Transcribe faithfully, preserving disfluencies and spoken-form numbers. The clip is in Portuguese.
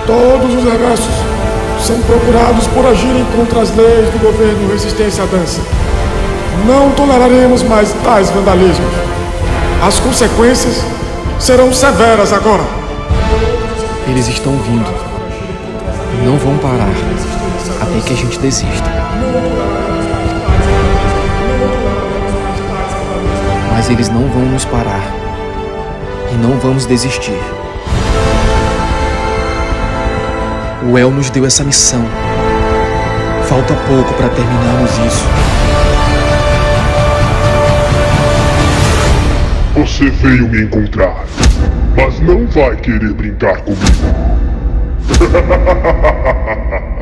Todos os regressos são procurados por agirem contra as leis do governo Resistência à Dança. Não toleraremos mais tais vandalismos. As consequências serão severas agora. Eles estão vindo. Não vão parar até que a gente desista. Mas eles não vão nos parar. E não vamos desistir. O El nos deu essa missão. Falta pouco para terminarmos isso. Você veio me encontrar, mas não vai querer brincar comigo.